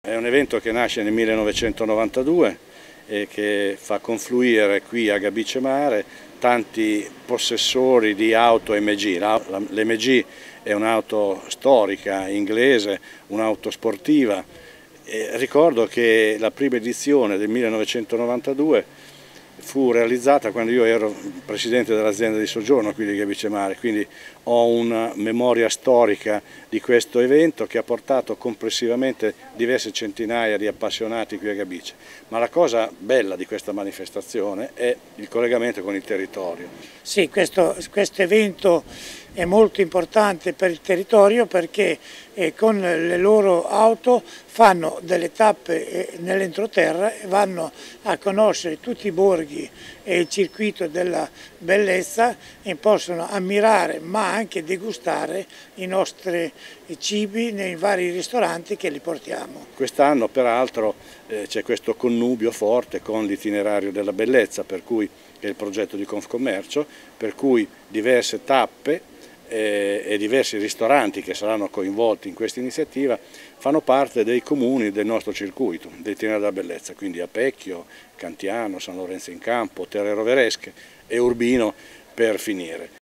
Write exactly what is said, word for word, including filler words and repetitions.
È un evento che nasce nel millenovecentonovantadue e che fa confluire qui a Gabice Mare tanti possessori di auto M G. L'M G è un'auto storica inglese, un'auto sportiva. E ricordo che la prima edizione del millenovecentonovantadue fu realizzata quando io ero presidente dell'azienda di soggiorno qui di Gabice Mare, quindi ho una memoria storica di questo evento che ha portato complessivamente diverse centinaia di appassionati qui a Gabice. Ma la cosa bella di questa manifestazione è il collegamento con il territorio. Sì, questo, questo evento è molto importante per il territorio perché eh, con le loro auto fanno delle tappe eh, nell'entroterra e vanno a conoscere tutti i borghi e il circuito della bellezza e possono ammirare ma anche degustare i nostri cibi nei vari ristoranti che li portiamo. Quest'anno peraltro eh, c'è questo connubio forte con l'itinerario della bellezza, per cui che è il progetto di Confcommercio, per cui diverse tappe eh, e diversi ristoranti che saranno coinvolti in questa iniziativa fanno parte dei comuni del nostro circuito, dell'itinerario della bellezza, quindi Apecchio, Cantiano, San Lorenzo in Campo, Terre Roveresche e Urbino per finire.